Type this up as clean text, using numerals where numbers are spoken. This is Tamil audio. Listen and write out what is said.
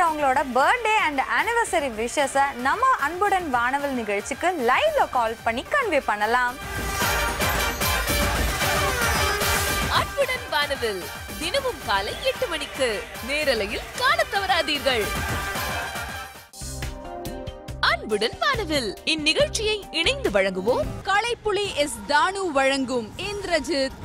அவங்களோட பர்த்டே அண்ட் ஆனிவர்சரி விஷஸை நம்ம அன்புடன் வானவில் நிகழ்ச்சிக்கு லைவ்ல கால் பண்ணி கன்வே பண்ணலாம். அன்புடன் வானவில் தினமும் காலை 8 மணிக்கு நேரலையில் காண தவறாதீர்கள். அன்புடன் வானவில் இந்நிகழ்ச்சியை இணைந்து வழங்குவோம் கலைப்புலி எஸ் தானு வழங்கும் இந்திரஜித்